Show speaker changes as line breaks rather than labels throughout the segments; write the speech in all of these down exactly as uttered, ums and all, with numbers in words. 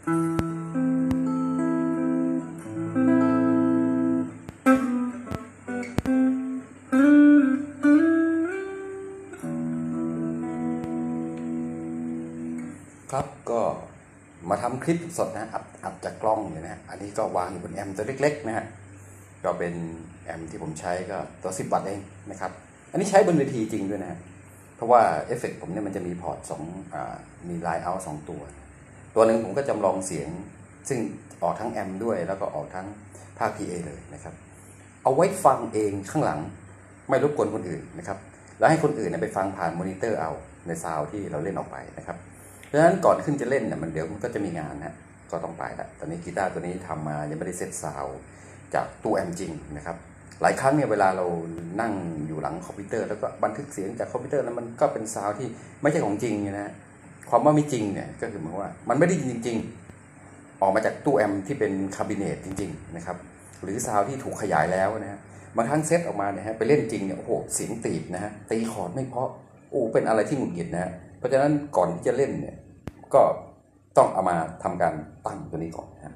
ครับก็มาทำคลิปสดนะอัดอัดจากกล้องเลยนะอันนี้ก็วางอยู่บนแอมตัวเล็กๆนะฮะก็เป็นแอมที่ผมใช้ก็ตัวสิบวัตต์เองนะครับอันนี้ใช้บนเวทีจริงด้วยนะเพราะว่าเอฟเฟกต์ผมเนี่ยมันจะมีพอร์ตสองอ่ามีไลน์เอาท์สองตัวตัวหนึ่งผมก็จำลองเสียงซึ่งออกทั้งแอมด้วยแล้วก็ออกทั้งภาค พี เอ เลยนะครับเอาไว้ฟังเองข้างหลังไม่รบกวนคนอื่นนะครับแล้วให้คนอื่นไปฟังผ่านมอนิเตอร์เอาในซาวด์ที่เราเล่นออกไปนะครับเพราะฉะนั้นก่อนขึ้นจะเล่นเนี่ยมันเดี๋ยวมันก็จะมีงานนะก็ต้องไปแล้วตอนนี้กีตาร์ตัวนี้ทำมายังไม่ได้เซตซาวด์จากตู้แอมจริงนะครับหลายครั้งเนี่ยเวลาเรานั่งอยู่หลังคอมพิวเตอร์แล้วก็บันทึกเสียงจากคอมพิวเตอร์แล้วมันก็เป็นซาวด์ที่ไม่ใช่ของจริงนะความว่าไม่จริงเนี่ยก็คือหมายว่ามันไม่ได้จริงๆออกมาจากตู้แอมที่เป็นคาบิเนตจริงๆนะครับหรือซาวด์ที่ถูกขยายแล้วนะฮะบางครั้งเซตออกมาเนี่ยฮะไปเล่นจริงเนี่ยโอ้โหเสียงตีบนะฮะตีคอร์ดไม่เพราะโอ้เป็นอะไรที่หงุดหงิดนะเพราะฉะนั้นก่อนที่จะเล่นเนี่ยก็ต้องเอามาทำการตั้งตัวนี้ก่อนนะ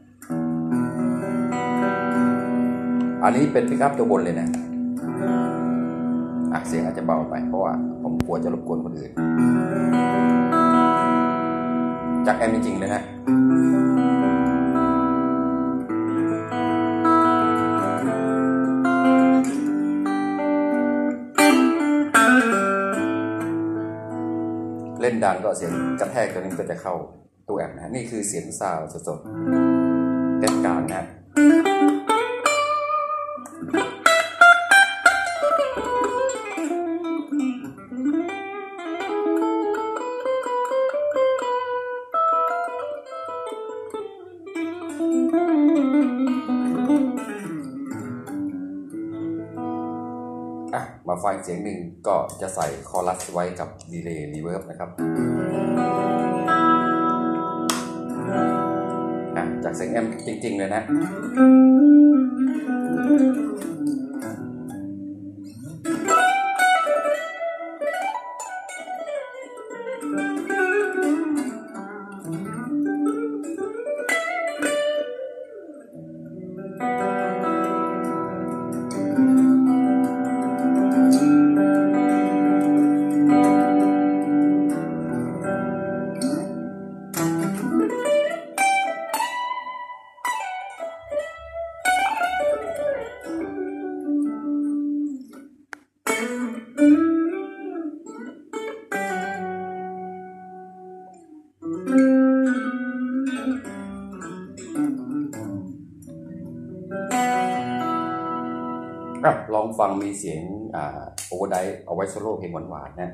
อันนี้เป็นพิกอัพตัวบนเลยนะอ่ะเสียงอาจจะเบาไปเพราะว่าผมกลัวจะรบกวนคนอื่นจากแอมจริงๆเลยนะเล่นดังก็เสียงกระแทกตัวนี้ก็จะเข้าตัวแอมนะนี่คือเสียงซาวด์สดๆเต็มกลางนะมาฟังเสียงหนึ่งก็จะใส่คอรัสไว้กับดีเลย์รีเวิร์บนะครับจากเสียงแอมจริงๆเลยนะลองฟังมีเสียงโอเวอร์ไดร์เอาไว้โซโล่เพลงหวานๆนะ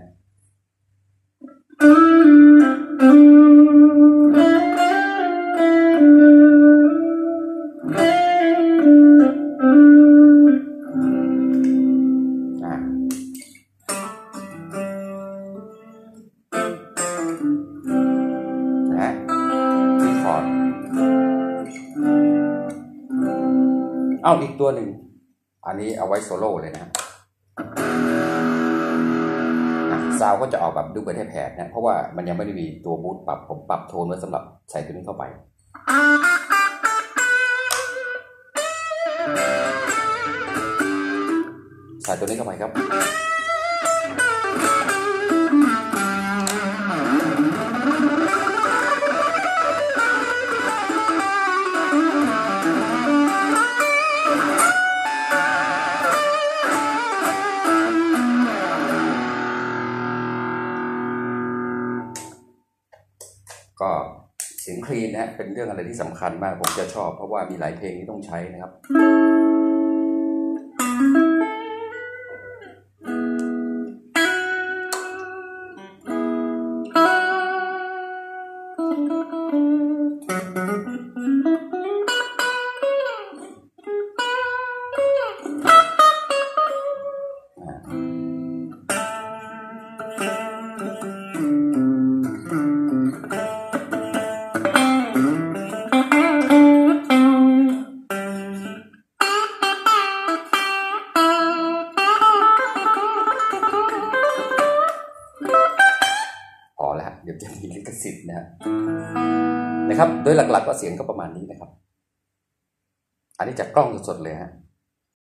นะที่คอร์ดเอาอีกตัวหนึ่งอันนี้เอาไว้โซโล่เลยนะซาวก็จะออกแบบดูเป็นแผดๆนะเพราะว่ามันยังไม่ได้มีตัวบูทปรับผมปรับโทนไว้สำหรับใส่ตัวนี้เข้าไปใส่ตัวนี้เข้าไปครับก็เสียงคลีนนะเป็นเรื่องอะไรที่สำคัญมากผมจะชอบเพราะว่ามีหลายเพลงที่ต้องใช้นะครับเดี๋ยวจะมีลิขสิทธิ์นะฮะในนะครับโดยหลักๆก็เสียงก็ประมาณนี้นะครับอันนี้จากกล้องสดๆเลยฮะ